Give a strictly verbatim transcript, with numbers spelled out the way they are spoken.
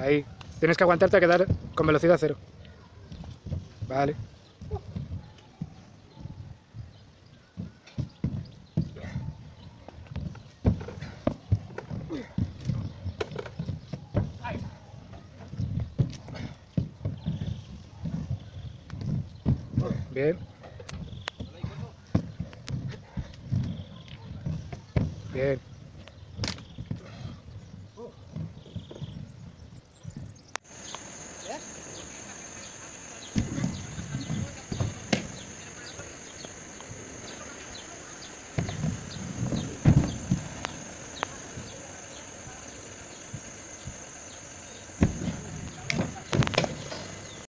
Ahí. Tienes que aguantarte a quedar con velocidad cero. Vale. Bien. Bien.